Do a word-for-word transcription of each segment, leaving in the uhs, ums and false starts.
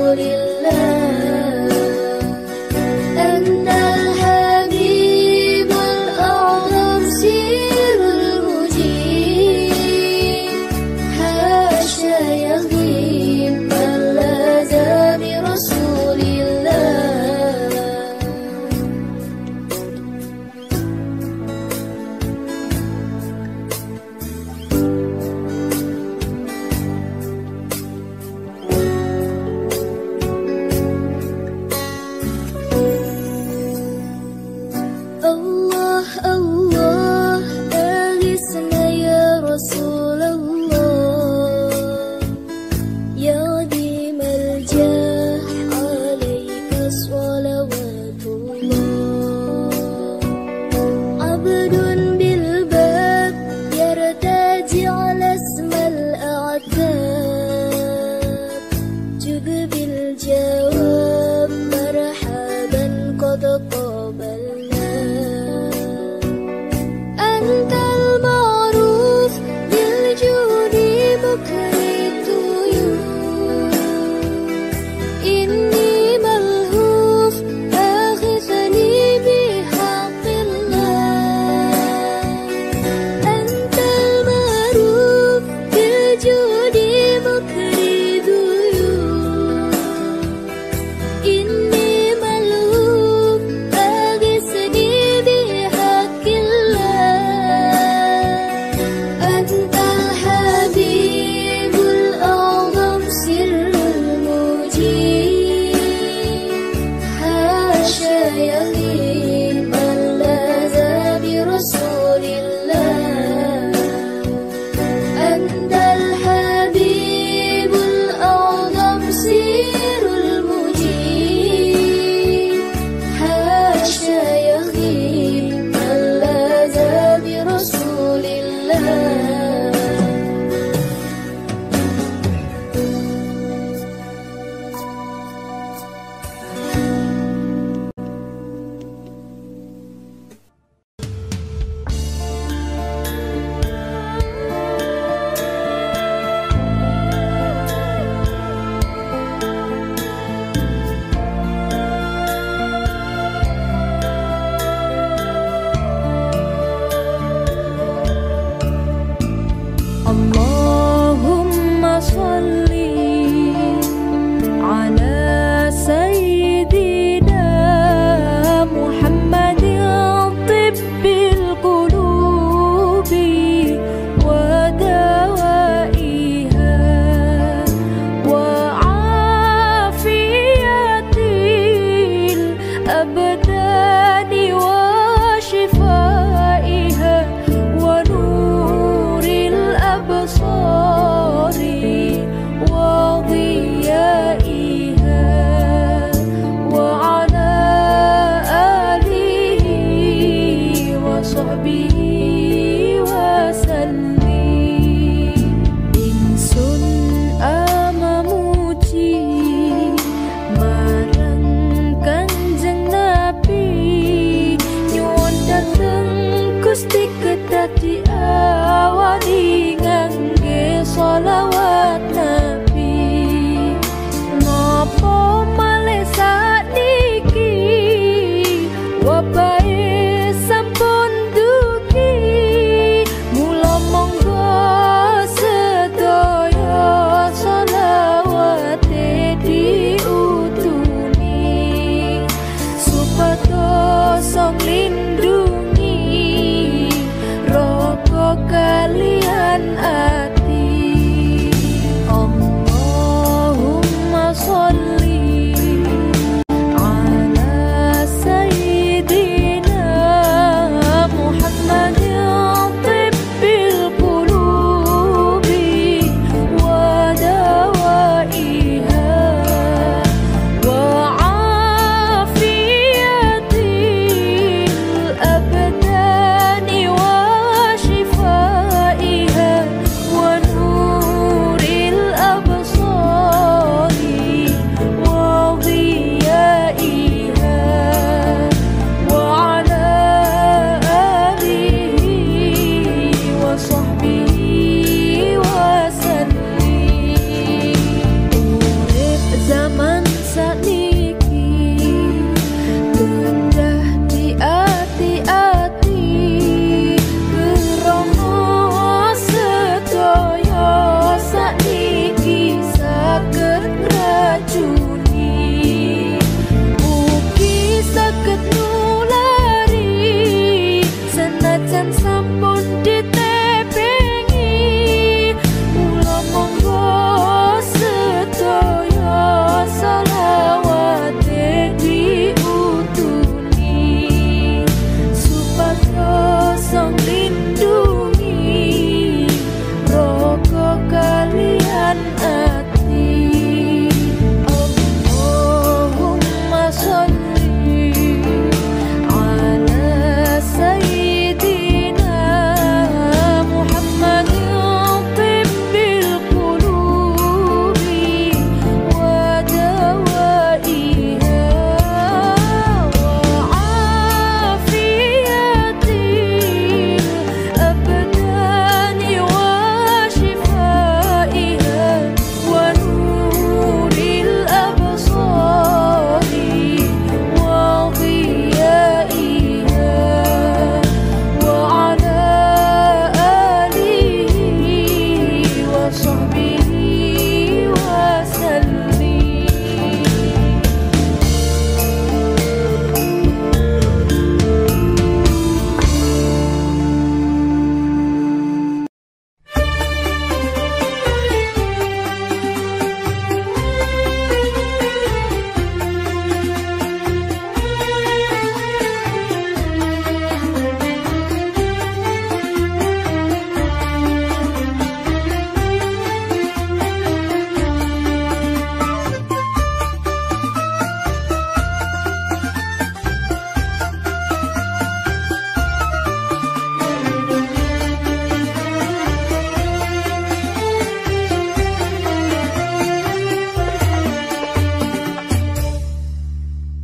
الحبيب الأعظم سر المجيب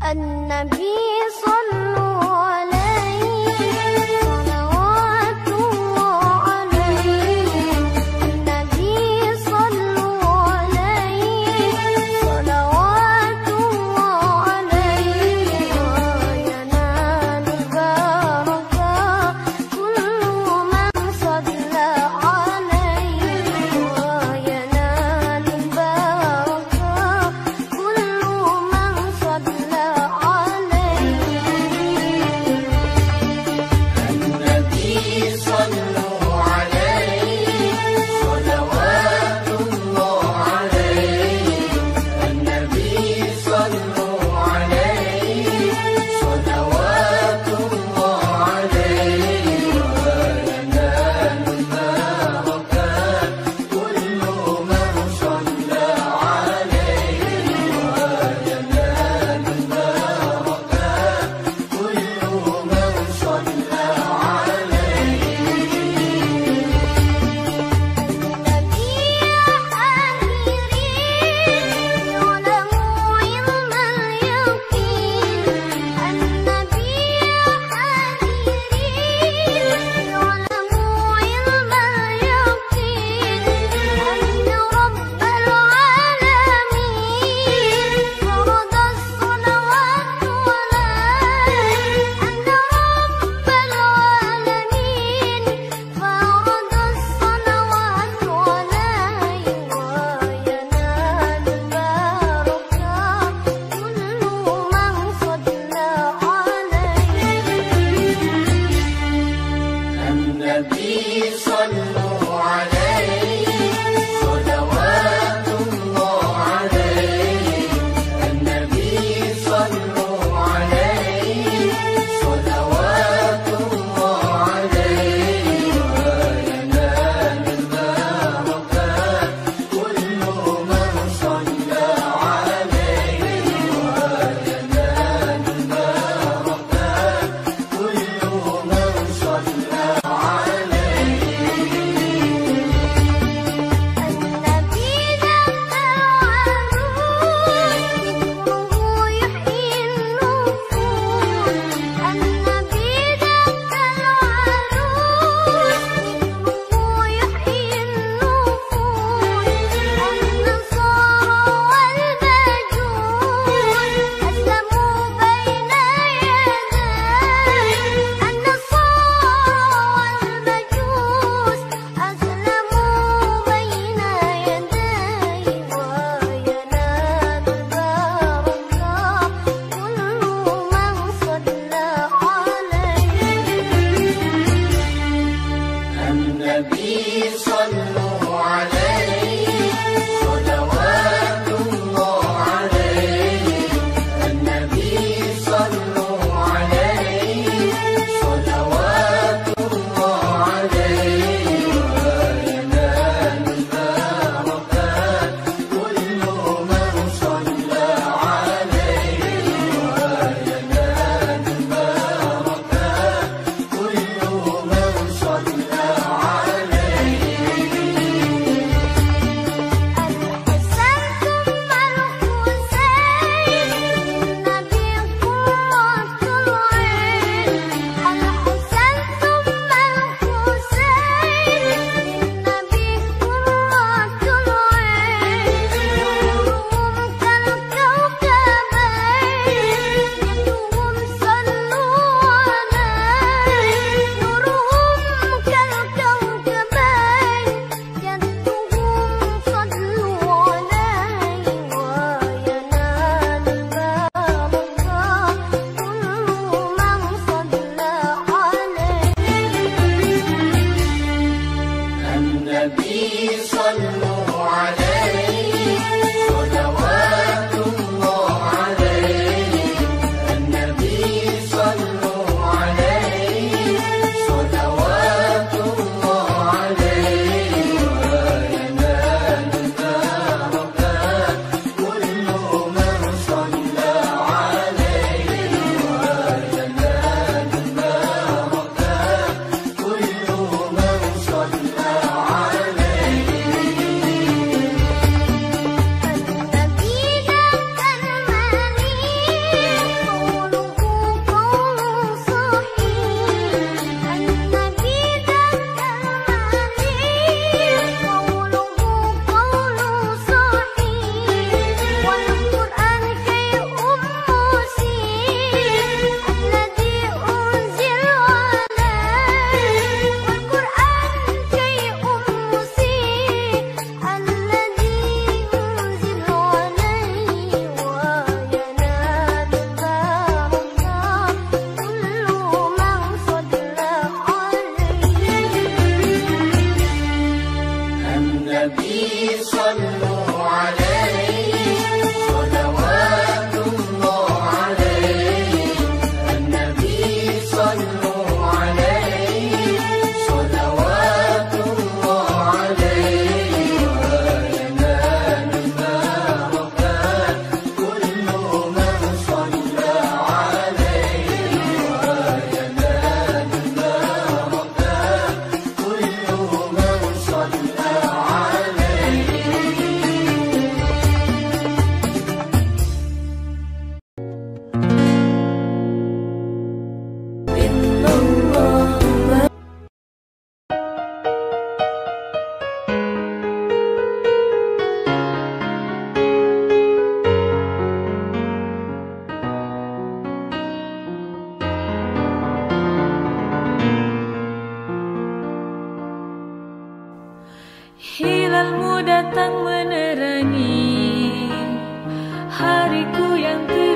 النبي صلوا عليه صلوات الله عليه النبي صلوا عليه صلوات الله عليه وينال البركة كل من صلى عليه وينال البركة كل من صلى عليه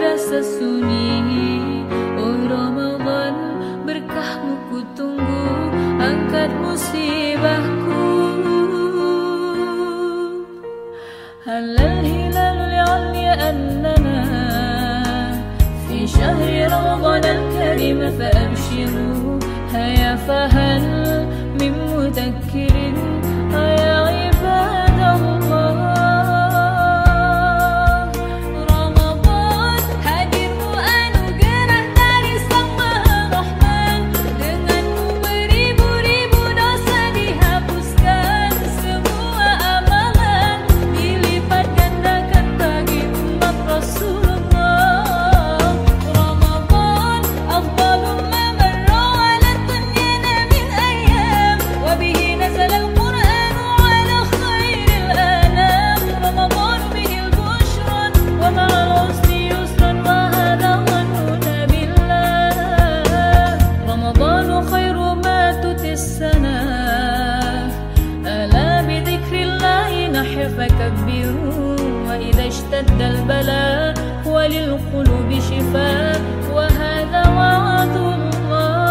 terasa sunyi. Oh Ramadan, berkahmu ku tunggu, angkat musibahku. Halal hilal li'alli annana fi syahri Ramadan al-karim fa'abshiru. Haya fahal min mudakkirin ya ibadallah. فكبروا وإذا اشتد البلاء وللقلوب شفاء وهذا وعد الله.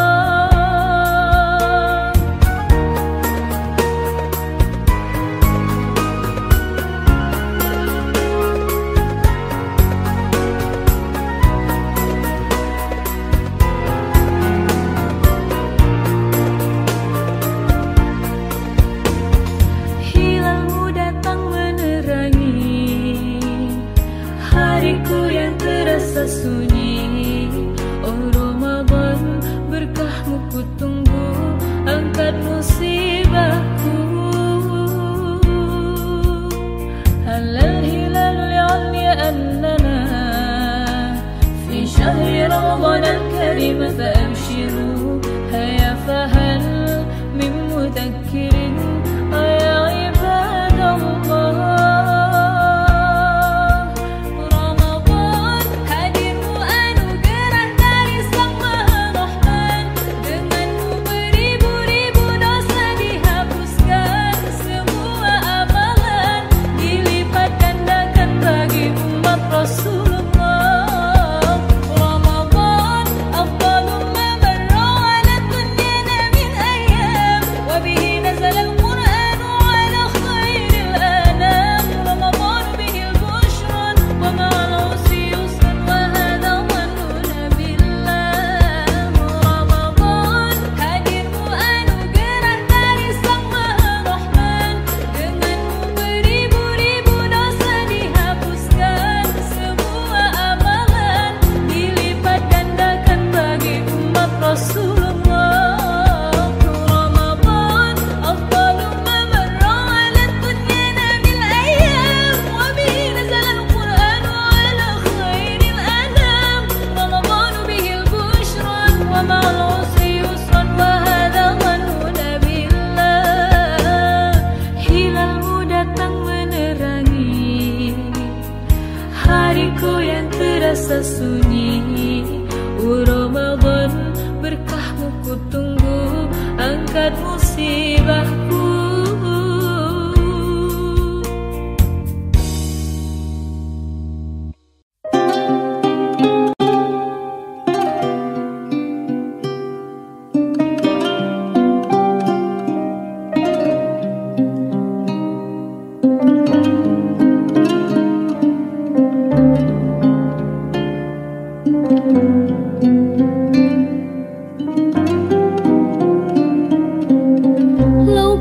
Hariku yang terasa sunyi. Oh Ramadan, berkahmu ku tunggu, angkat musibahku. Halal hilal li'alli annana fi syahri Ramadan al-karim fa'abshiru. Haya fahal min mudakkirin ya ibadallah. Hariku yang terasa sunyi. Oh Ramadan, berkahmu ku tunggu, angkat musibahku. لو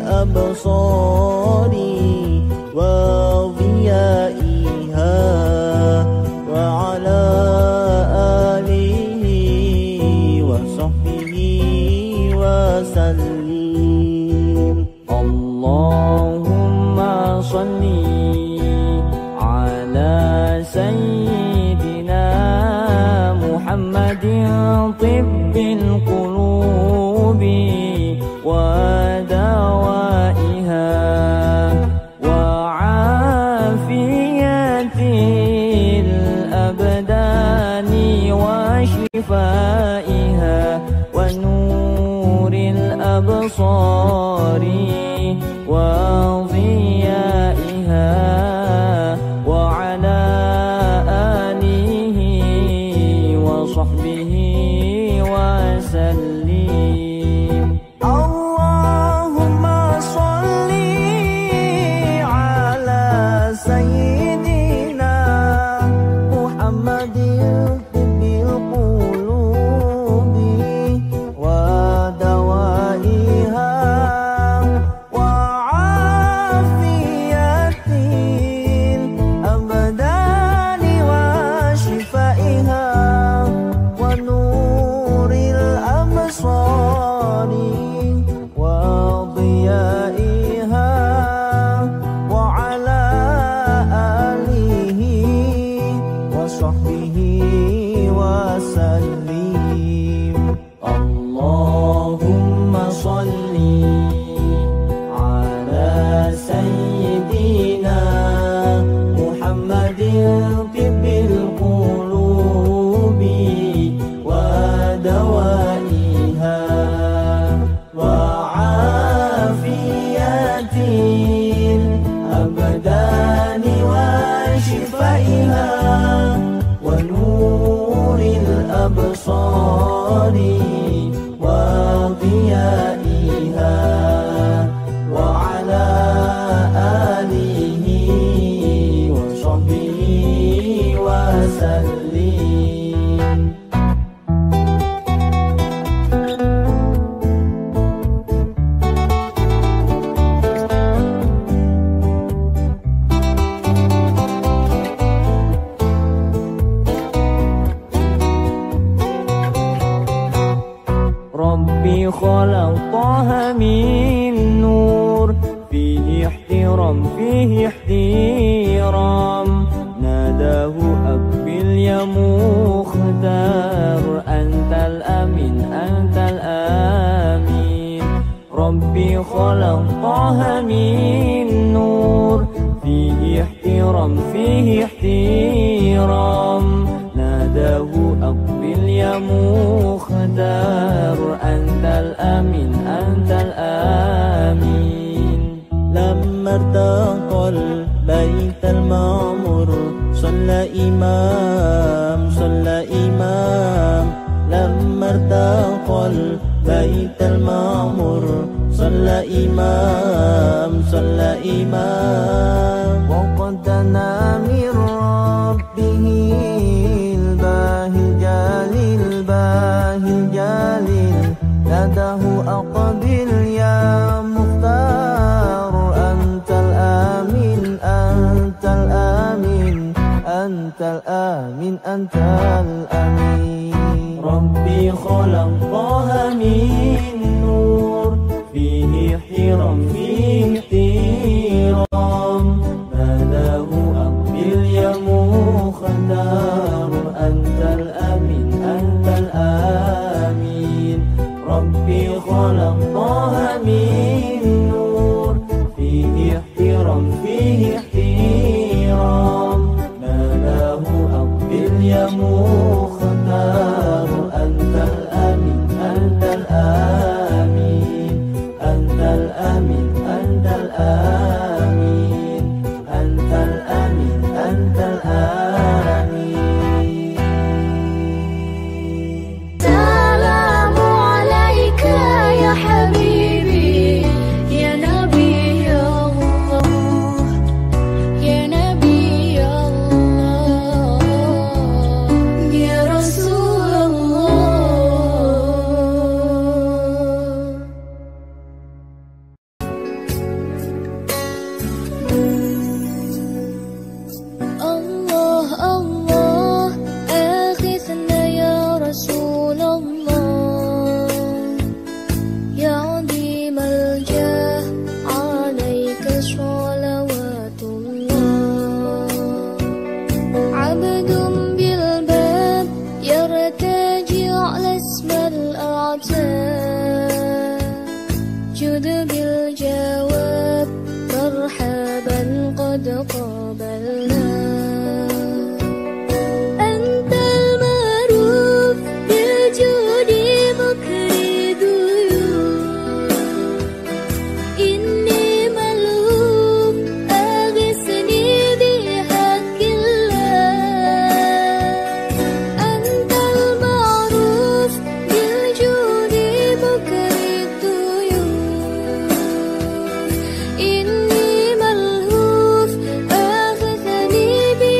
الأبصار وضيائها وعلى آله وصحبه وسلم. اللهم صل على سيدنا محمد طب القلوب ودوائها وعافية الأبدان وشفائها ونور الأبصار وضيائها وعلى آله وصحبه وسلم. اللهم صل على سيدنا محمد طب القلوب ودوائها وعافية الأبدان وشفائها ونور الأبصار وضيائها وعلى آله وصحبه وسلم. اللهم صل على سيدنا محمد طب القلوب ودوائها وعافية الأبدان وشفائها ونور الأبصار وضيائها وعلى آله وصحبه وسلم. ربي خلقها من نور فيه احترام فيه احترام ناداه أقبل يا مختار أنت الأمين أنت الأمين. ربي خلقها من نور فيه احترام فيه احترام ناداه أقبل يا مختار أنت الأمين أنت الأمين. لما ارتقى البيت المعمور صلى إمام صلى إمام. لما ارتقى البيت المعمور صلى إمام صلى إمام. وقد دنا من ربه الباهي الجليل الباهي الجليل ناداه أقبل يا مختار أنت الآمين أنت الآمين أنت الآمين أنت الآمين. ربي خلقها من نور فيه احترام فيه احترام ناداه أقبل يا مختار أنت الأمين أنت الآمين. ربي خلقها من نور فيه احترام فيه احترام ناداه أقبل يا مختار أنت الأمين أنت الآمين أنت الأمين أنت الآمين أنت الأمين أنت الآمين. سلام عليك يا حبيبي يا نبي الله يا نبي الله يا رسول الله. jawab, marhaban qad qabalna. Antal ma'ruf bil judi mukri duyuf. Inni malhuf aghisni bihaqqillah. Antal ma'ruf bil judi mukri duyuf. Inni malhuf aghisni bihaqqillah.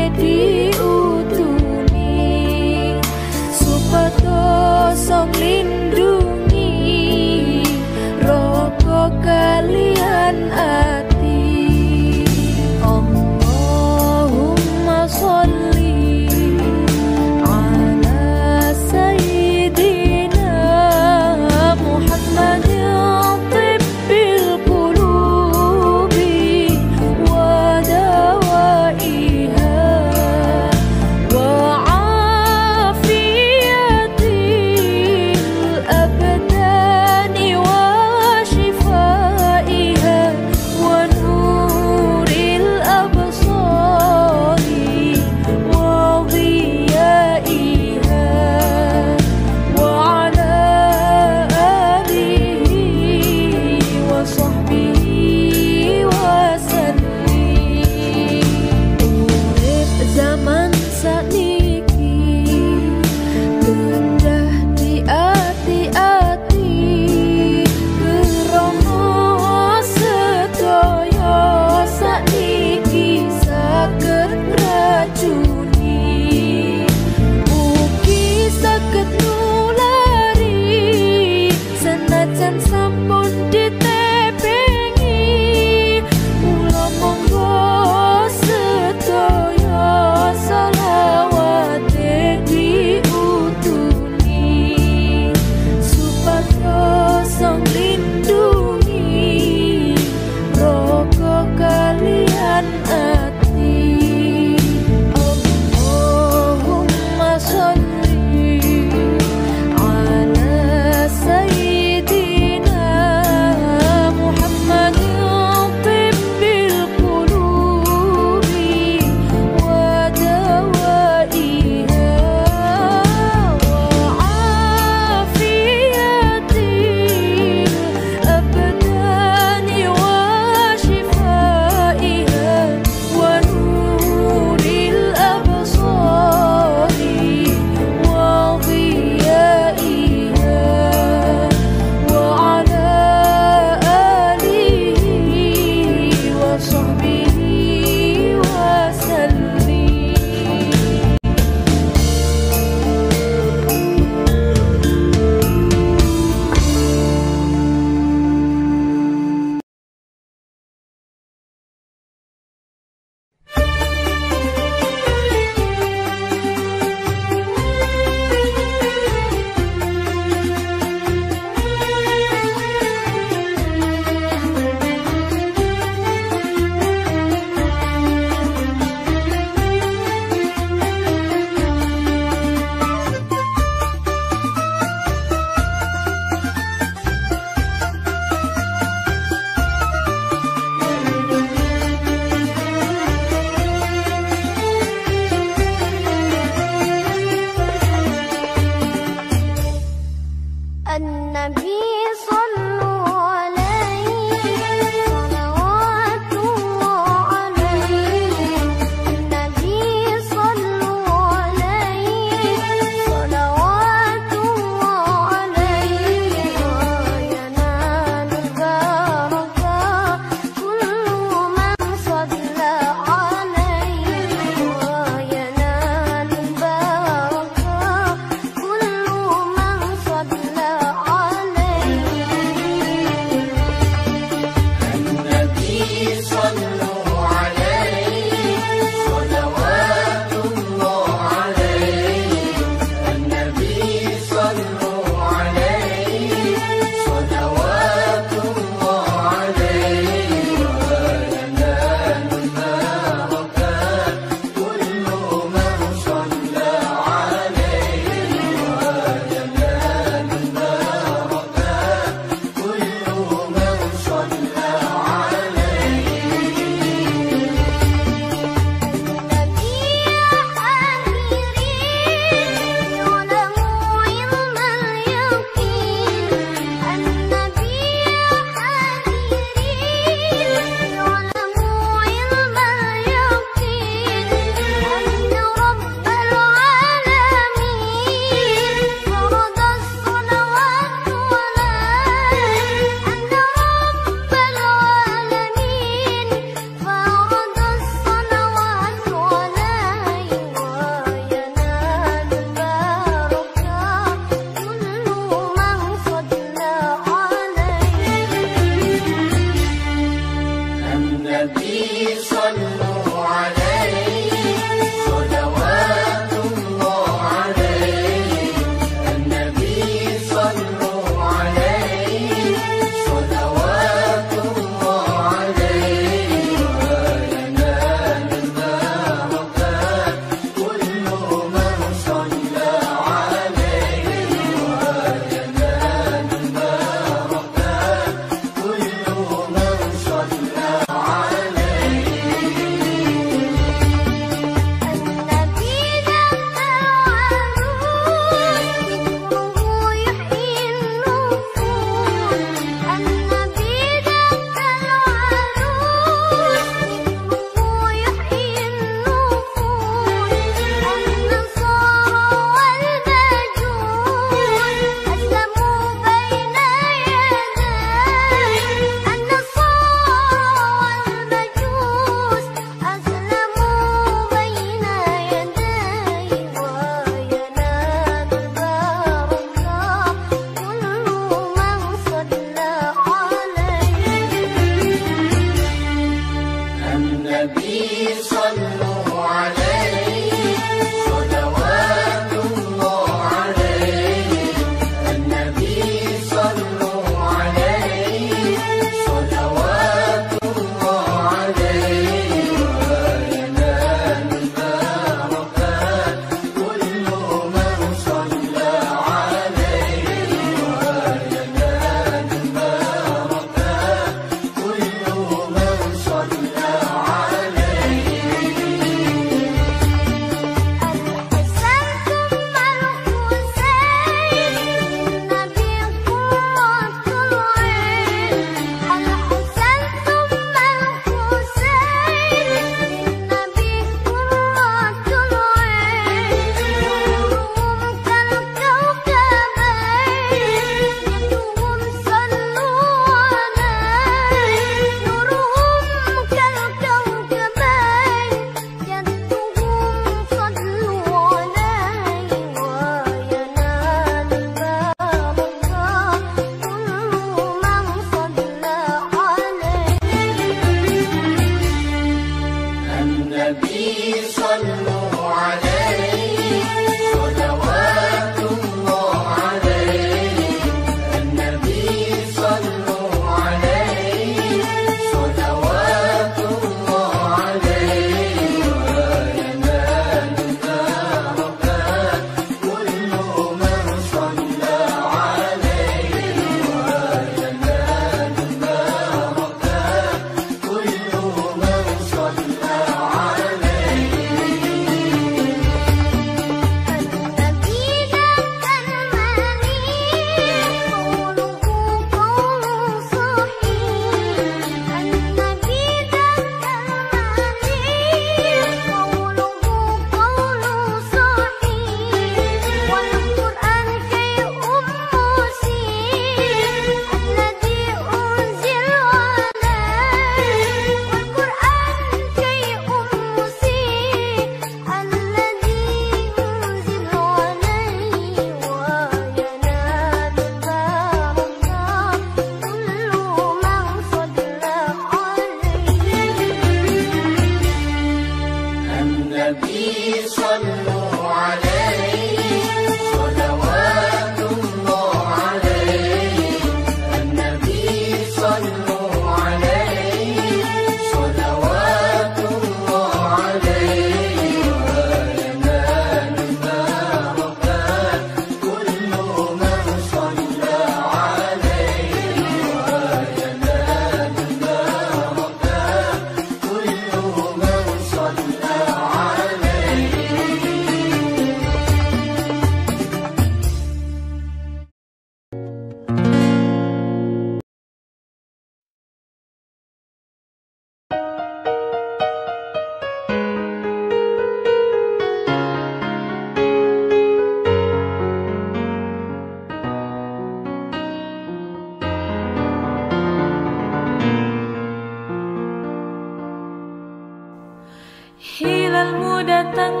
Hilalmu datang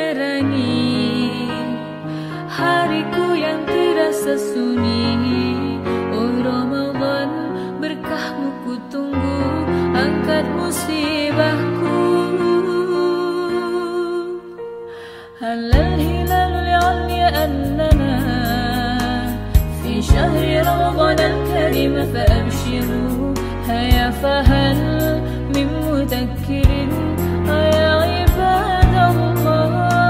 menerangi hariku yang terasa sunyi. Oh Ramadan, berkahmu ku tunggu, angkat musibah فهل من مذكر يا عباد الله.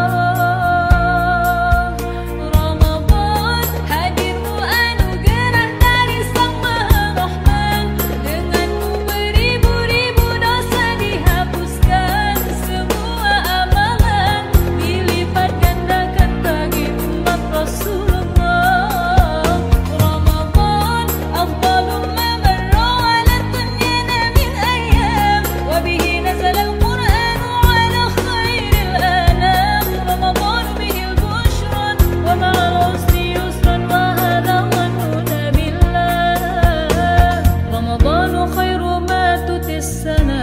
Ramadan hadirmu anugerah dari Sang Maha Rahman. Denganmu beribu-ribu dosa dihapuskan, semua amalan dilipat gandakan bagi umat Rasulullah. Ramadan afdalu ma marra ala dunyana min ayyam, wa bihi nazala al-Qur'an ala khairil anam. Ramadan bihi al-bushra wa ma'al usri yusran wa hadha dhanuna billah. Ramadan khairu ma tutis sana,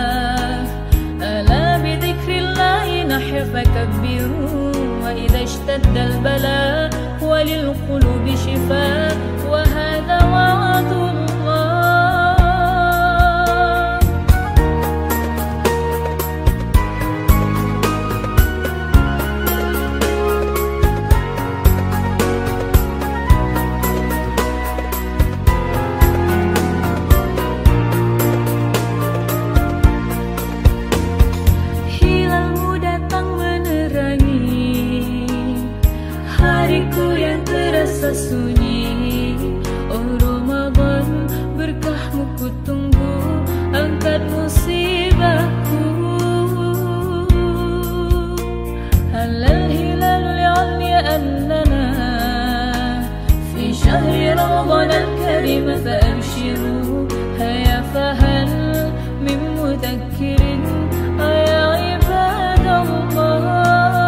ala bi dhikrillahi nahya fakabbiru. Wa idha ishtadda al-bala wa lil qulubi shifa, wa hadha wa'dullah. Hilalmu datang menerangi hariku yang terasa sunyi. Oh Ramadan, berkahmu ku tunggu, angkat musibahku. Halal hilalul li'alya annana fi syahri Ramadan al-karim fa'abshiru. Haya fahal min mudakkirin ya ibadallah.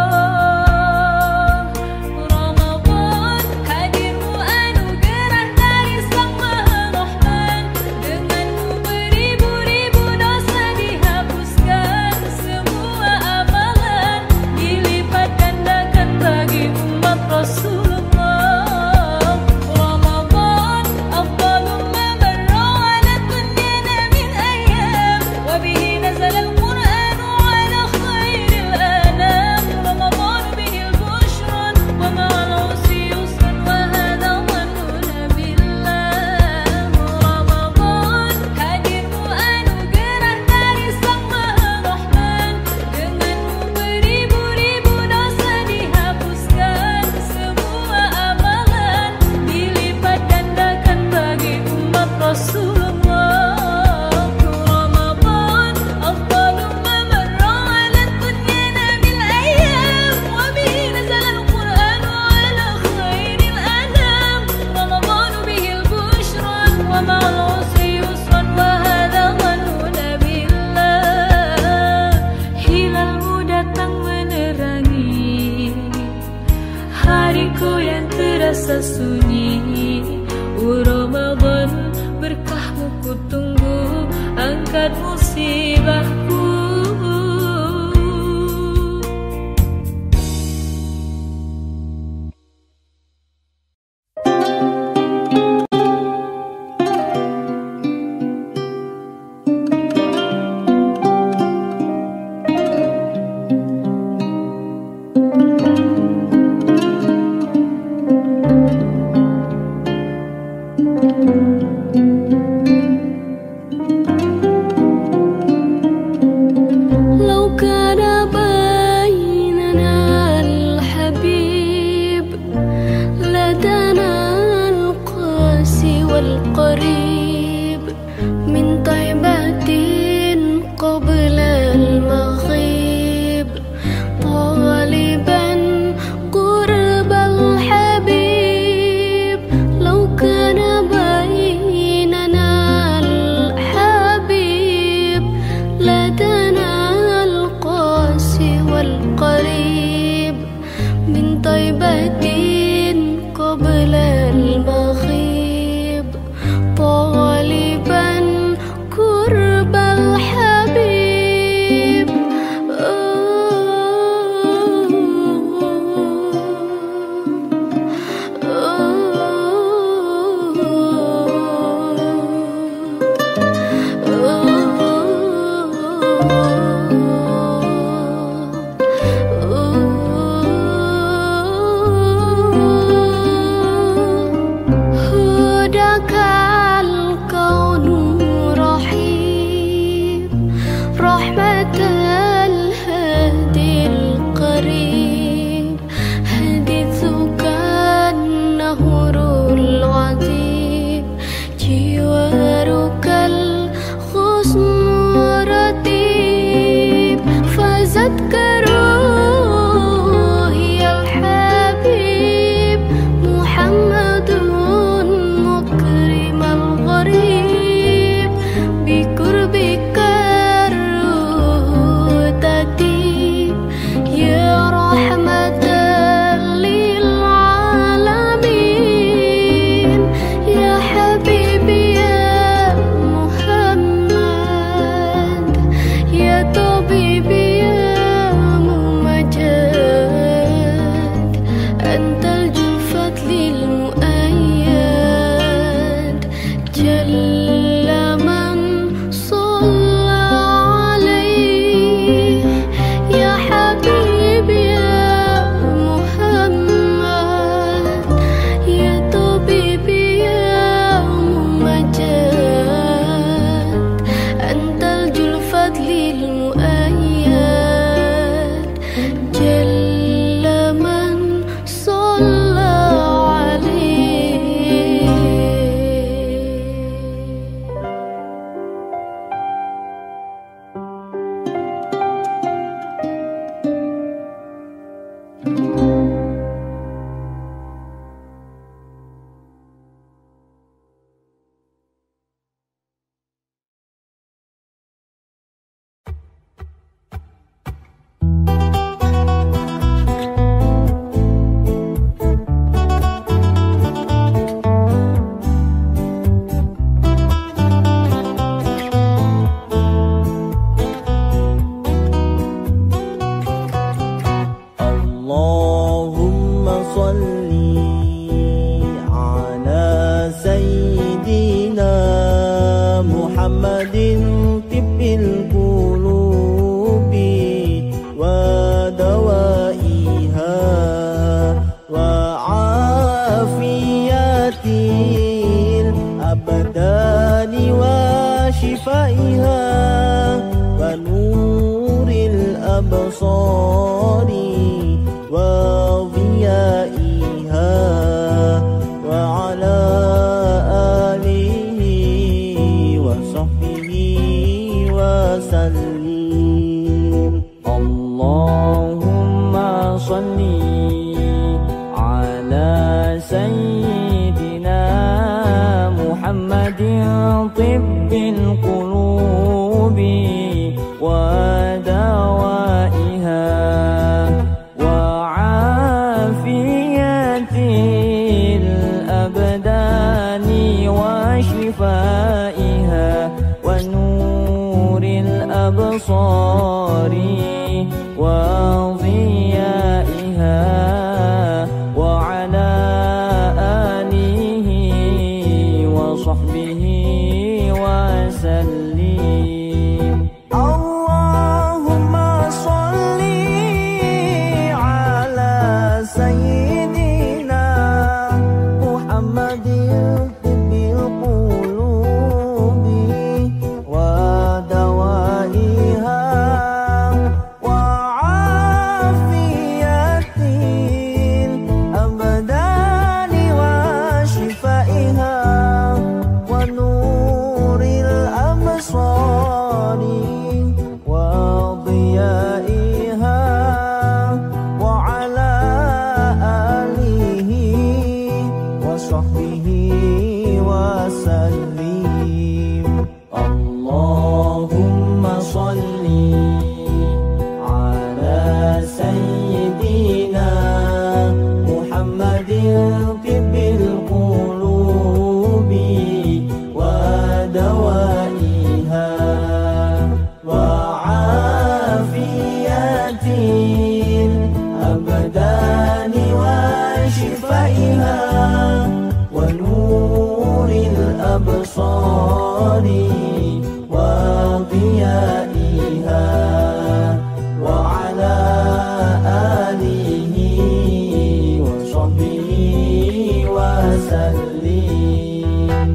Ramadan hadirmu anugerah dari Sang Maha Rahman. Denganmu beribu-ribu dosa dihapuskan, semua amalan dilipat gandakan bagi umat Rasulullah. Ramadan afdalu ma marra ala dunyana min ayyam, wa bihi nazala al-Qur'an ala khairil anam. Ramadan bihi al-bushra wa ma'al usri yusran wa hadha dhanuna billah. Ramadan hadirmu anugerah dari Sang Maha Rahman. Denganmu beribu-ribu dosa dihapuskan, semua amalan dilipat gandakan bagi umat Rasulullah. Ramadan afdalu ma marra ala dunyana bil ayyam, wa bihi nazala al-Qur'an ala khairil anam. Ramadan bihi al-bushra wa ma'al usri yusran wa hadha dhanuna billah. Hilalmu datang menerangi hariku yang terasa sunyi. Oh Ramadan, berkahmu ku tunggu, angkat musibahku. الأبصار وضيائها وعلى آله وصحبه وسلم. اللهم صل على سيدنا محمد طب القلوب ودوائها وعافية الأبدان وشفائها ونور الأبصار وضيائها وعلى آله وصحبه وسلم. اللهم صل على سيدنا محمد طب القلوب ودوائها وعافية الأبدان وشفائها ونور الأبصار وضيائها وعلى آله وصحبه وسلم. اللهم صل على سيدنا محمد طب القلوب ودوائها وعافية الأبدان وشفائها ونور الأبصار وضيائها وعلى آله وصحبه وسلم.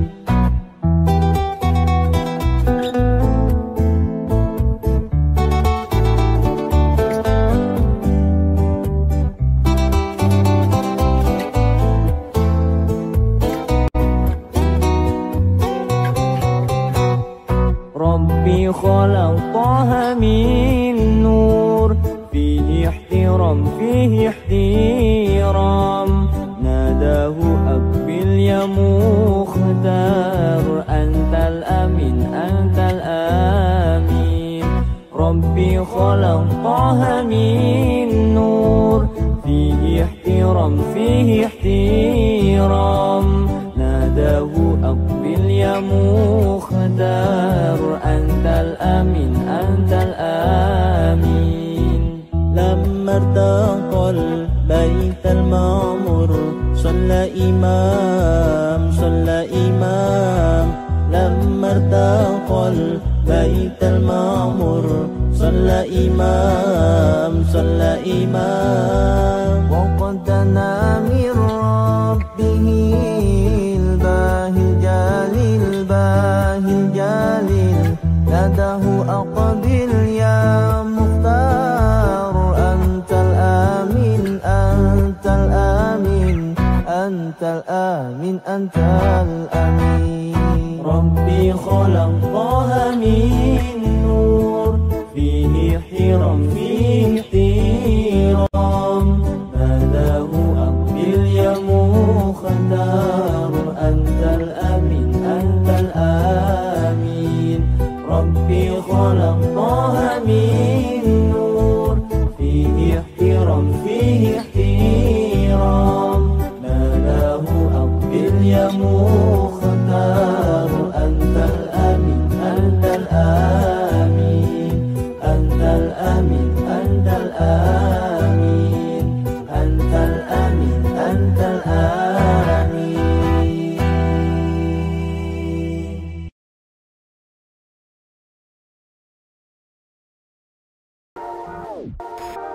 ربي خلقها من نور فيه احترام فيه احترام ناداه أقبل يا مختار أنت الأمين أنت الأمين. ربي خلقها من نور فيه احترام فيه احترام ناداه أقبل يا مختار أنت الأمين أنت الأمين. لما ارتقى البيت المعمور صلى إمام صلى إمام. لما ارتقى البيت المعمور صلى إمام صلى إمام. وقد دنا من ربه الباهي الجليل الباهي الجليل ناداه أقبل يا مختار أنت الآمين أنت الآمين أنت الآمين أنت الآمين. ربي خلقها من نور فيه احترام فيه احترام ناداه أقبل يا مختار أنت الأمين أنت الآمين. ربي خلقها من نور فيه احترام فيه احترام ناداه أقبل يا مختار أنت الأمين أنت الآمين أنت الأمين أنت الآمين أنت الأمين أنت الآمين.